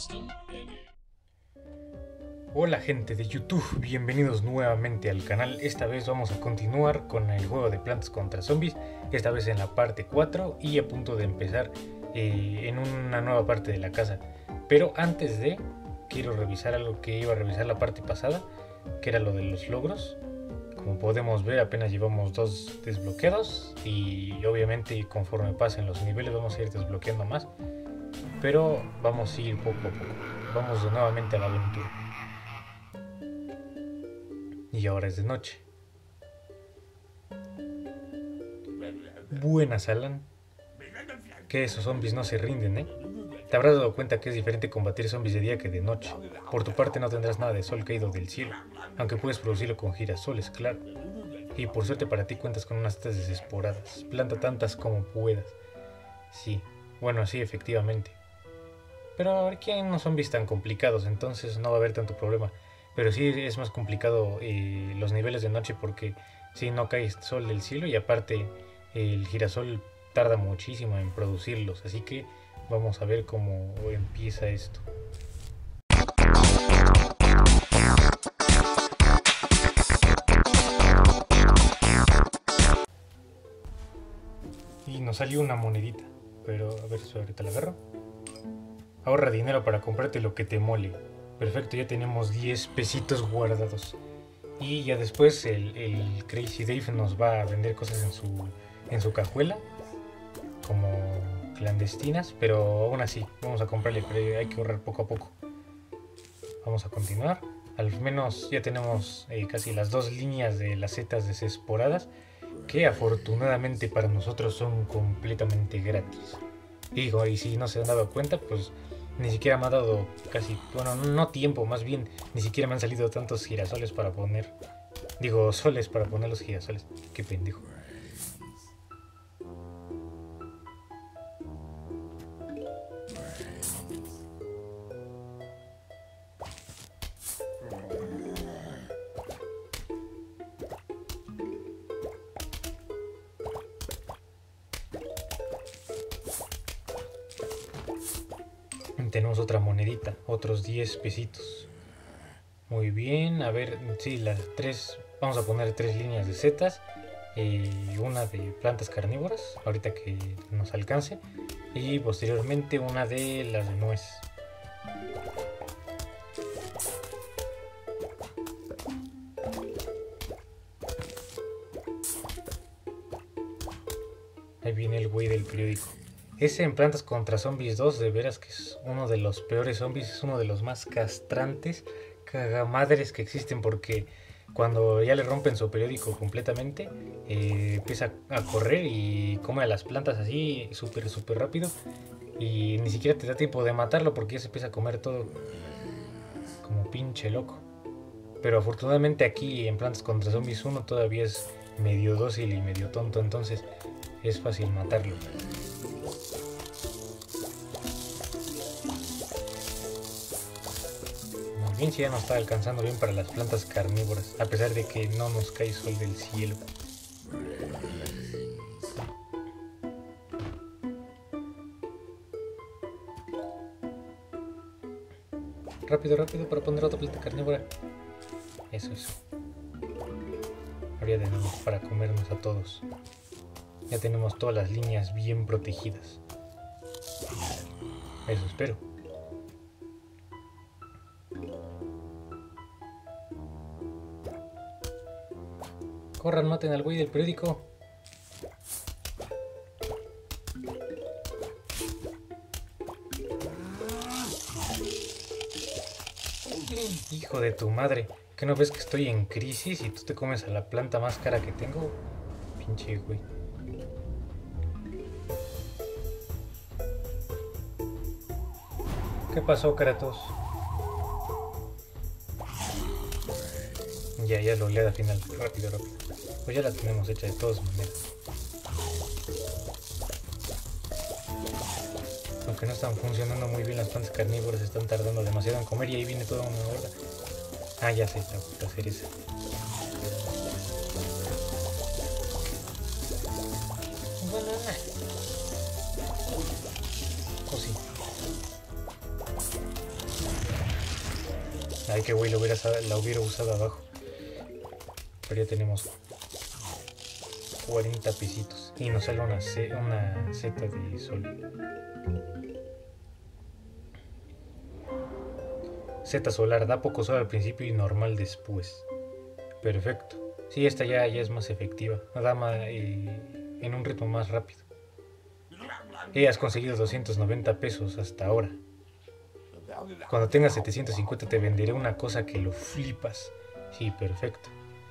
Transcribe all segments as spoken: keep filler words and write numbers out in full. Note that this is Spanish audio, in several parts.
Hola gente de YouTube, bienvenidos nuevamente al canal. Esta vez vamos a continuar con el juego de Plantas contra Zombies, esta vez en la parte cuatro y a punto de empezar eh, en una nueva parte de la casa. Pero antes de, quiero revisar algo que iba a revisar la parte pasada, que era lo de los logros. Como podemos ver, apenas llevamos dos desbloqueados y obviamente conforme pasen los niveles vamos a ir desbloqueando más. Pero vamos a ir poco a poco, vamos nuevamente a la aventura. Y ahora es de noche. Buenas, Alan. Que esos zombies no se rinden, ¿eh? Te habrás dado cuenta que es diferente combatir zombies de día que de noche. Por tu parte no tendrás nada de sol caído del cielo, aunque puedes producirlo con girasoles, claro. Y por suerte para ti cuentas con unas setas desesporadas. Planta tantas como puedas. Sí, bueno, sí, efectivamente. Pero aquí hay unos zombies tan complicados, entonces no va a haber tanto problema. Pero sí es más complicado eh, los niveles de noche porque sí no cae sol del cielo y aparte el girasol tarda muchísimo en producirlos. Así que vamos a ver cómo empieza esto. Y nos salió una monedita, pero a ver si ahorita la agarro. Ahorra dinero para comprarte lo que te mole. Perfecto, ya tenemos diez pesitos guardados. Y ya después el, el Crazy Dave nos va a vender cosas en su, en su cajuela, como clandestinas, pero aún así vamos a comprarle, pero hay que ahorrar poco a poco. Vamos a continuar. Al menos ya tenemos eh, casi las dos líneas de las setas desesporadas, que afortunadamente para nosotros son completamente gratis. Digo, y si no se han dado cuenta, pues ni siquiera me ha dado casi, bueno, no tiempo, más bien, ni siquiera me han salido tantos girasoles para poner, digo, soles para poner los girasoles. Qué pendejo. Tenemos otra monedita, otros diez pesitos. Muy bien, a ver, sí, las tres, vamos a poner tres líneas de setas, eh, una de plantas carnívoras, ahorita que nos alcance, y posteriormente una de las de nuez. Ahí viene el güey del periódico. Ese en Plantas contra Zombies dos, de veras que es uno de los peores zombies, es uno de los más castrantes, cagamadres que existen, porque cuando ya le rompen su periódico completamente, eh, empieza a correr y come a las plantas así súper súper rápido y ni siquiera te da tiempo de matarlo porque ya se empieza a comer todo como pinche loco. Pero afortunadamente aquí en Plantas contra Zombies uno todavía es medio dócil y medio tonto, entonces es fácil matarlo. Bien, si ya nos está alcanzando bien para las plantas carnívoras, a pesar de que no nos cae sol del cielo. Rápido, rápido, para poner otra planta carnívora. Eso, eso. Ahora ya tenemos para comernos a todos. Ya tenemos todas las líneas bien protegidas. Eso espero. Corran, maten al güey del periódico. Hijo de tu madre, ¿qué no ves que estoy en crisis y tú te comes a la planta más cara que tengo? Pinche güey. ¿Qué pasó, Kratos? Ya, ya la oleada final, rápido, rápido. Pues ya la tenemos hecha de todas maneras. Aunque no están funcionando muy bien las plantas carnívoras, están tardando demasiado en comer y ahí viene toda una horda. Ah, ya sé, la puta cereza. Banana. Oh, sí. Ay, qué güey, la hubiera, la hubiera usado abajo. Pero ya tenemos cuarenta pesitos. Y nos sale una, C, una seta de sol. Seta solar, da poco sol al principio y normal después. Perfecto. Sí, esta ya, ya es más efectiva. Da más, eh, en un ritmo más rápido. Y has conseguido doscientos noventa pesos hasta ahora. Cuando tengas setecientos cincuenta te venderé una cosa que lo flipas. Sí, perfecto.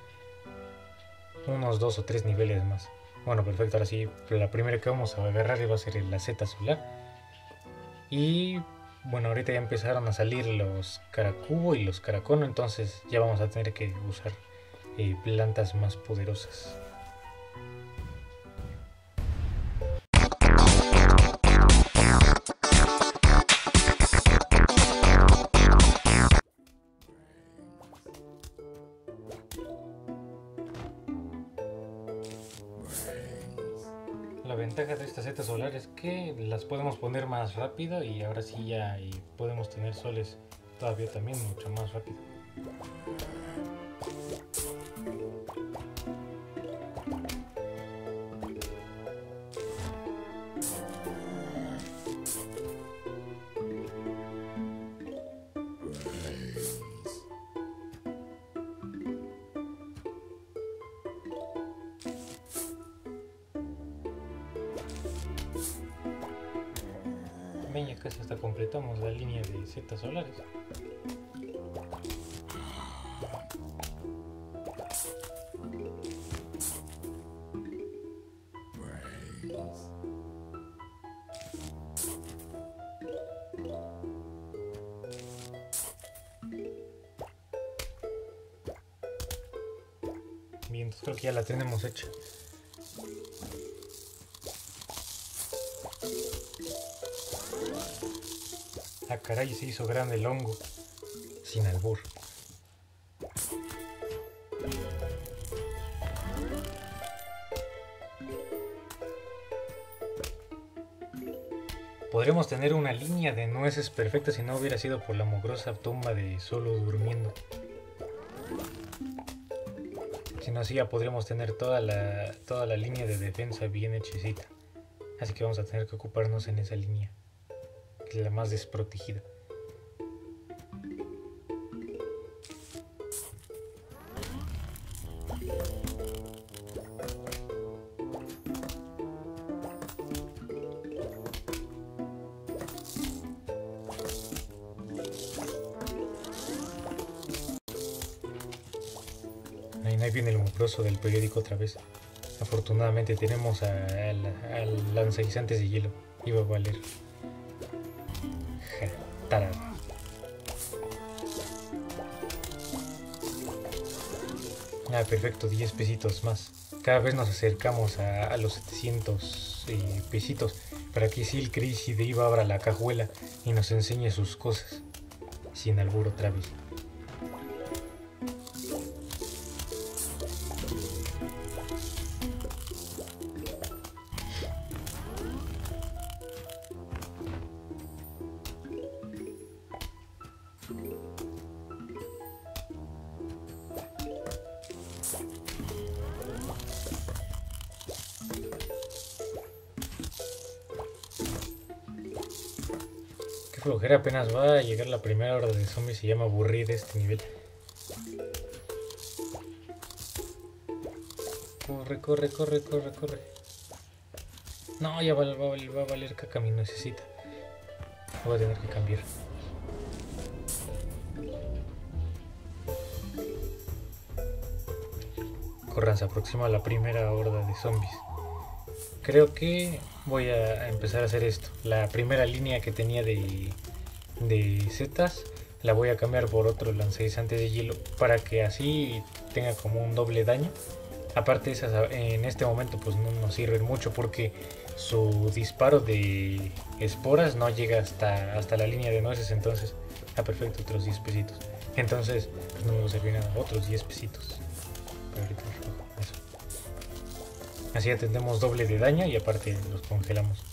Unos dos o tres niveles más. Bueno, perfecto, ahora sí, la primera que vamos a agarrar va a ser la seta solar. Y bueno, ahorita ya empezaron a salir los caracubo y los caracono, entonces ya vamos a tener que usar eh, plantas más poderosas. La ventaja de esta seta solar es que las podemos poner más rápido y ahora sí ya y podemos tener soles todavía también mucho más rápido. Ven, ya casi hasta completamos la línea de setas solares. Bien, entonces creo que ya la tenemos hecha. Ah, caray, se hizo grande el hongo. Sin albur. Podríamos tener una línea de nueces perfecta si no hubiera sido por la mugrosa tumba de Solo durmiendo. Si no, así ya podríamos tener toda la, toda la línea de defensa bien hechecita. Así que vamos a tener que ocuparnos en esa línea, que es la más desprotegida. Ahí viene el mugroso del periódico otra vez. Afortunadamente tenemos al, al lanzaguisantes de hielo. Iba a valer. Ja, tarado. Ah, perfecto, diez pesitos más. Cada vez nos acercamos a, a los setecientos eh, pesitos para que si el Crazy Dave abra la cajuela y nos enseñe sus cosas. Sin albur otra vez. Flojera, apenas va a llegar la primera hora de zombies y ya me aburrí de este nivel. Corre, corre, corre, corre, corre. No, ya va, va, va a valer caca mi necesita. Voy a tener que cambiar. Corran, se aproxima la primera horda de zombies. Creo que voy a empezar a hacer esto. La primera línea que tenía de, de setas la voy a cambiar por otro lanzaguisante de hielo para que así tenga como un doble daño. Aparte esas en este momento pues no nos sirven mucho porque su disparo de esporas no llega hasta, hasta la línea de nueces. Entonces, ah, perfecto, otros diez pesitos. Entonces pues no me va a servir nada, otros diez pesitos. Pero ahorita eso. Así ya tendremos doble de daño y aparte los congelamos.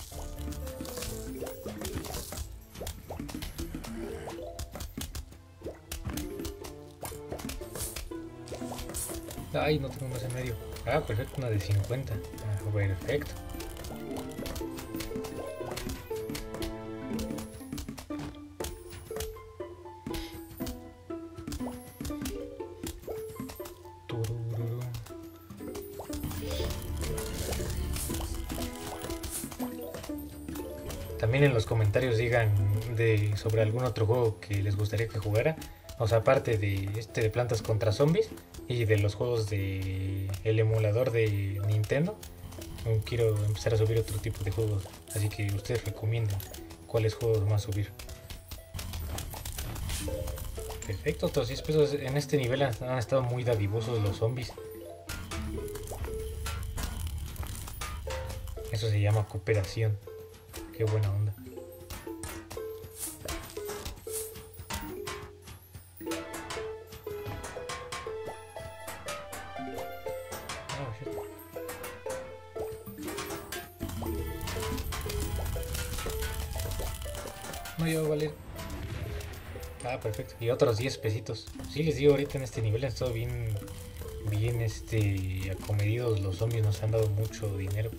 Ay, no tengo más en medio. Ah, perfecto, una de cincuenta. Ah, perfecto. Tururú. También en los comentarios digan de, sobre algún otro juego que les gustaría que jugara. O sea, aparte de este de Plantas contra Zombies y de los juegos de el emulador de Nintendo, quiero empezar a subir otro tipo de juegos. Así que ustedes recomienden cuáles juegos más subir. Perfecto, otros diez pesos. En este nivel han, han estado muy dadivosos los zombies. Eso se llama cooperación. Qué buena onda. No iba a valer. Ah, perfecto. Y otros diez pesitos. Sí, les digo, ahorita en este nivel han estado bien, bien este, acomedidos. Los zombies nos han dado mucho dinero.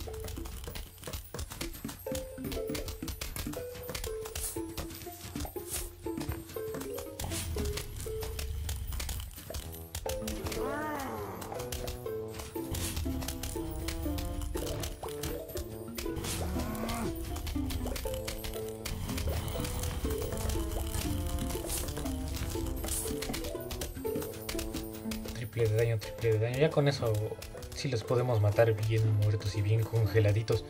Triple de daño, triple de daño. Ya con eso sí los podemos matar bien muertos y bien congeladitos.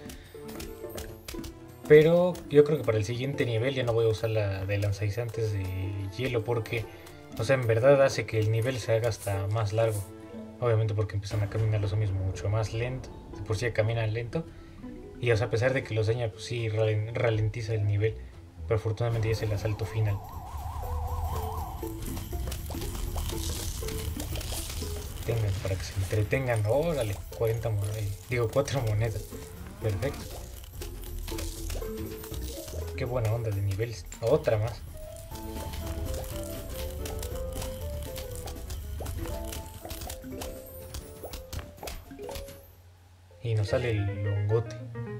Pero yo creo que para el siguiente nivel ya no voy a usar la de lanzaguisantes de hielo porque, o sea, en verdad hace que el nivel se haga hasta más largo. Obviamente porque empiezan a caminar los zombies mucho más lento. De por sí ya caminan lento. Y o sea, a pesar de que los daña, pues sí ralentiza el nivel. Pero afortunadamente ya es el asalto final. Tengan para que se entretengan. Órale, cuarenta monedas. Digo, cuatro monedas. Perfecto. Qué buena onda de niveles. Otra más. Y nos sale el longote.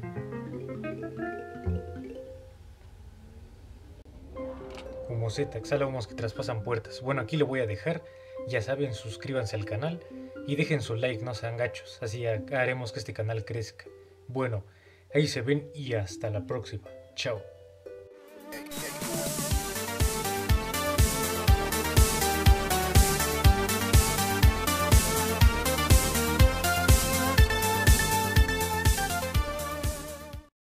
Como Z, exhalamos que traspasan puertas. Bueno, aquí lo voy a dejar. Ya saben, suscríbanse al canal y dejen su like, no sean gachos. Así haremos que este canal crezca. Bueno, ahí se ven y hasta la próxima. Chao.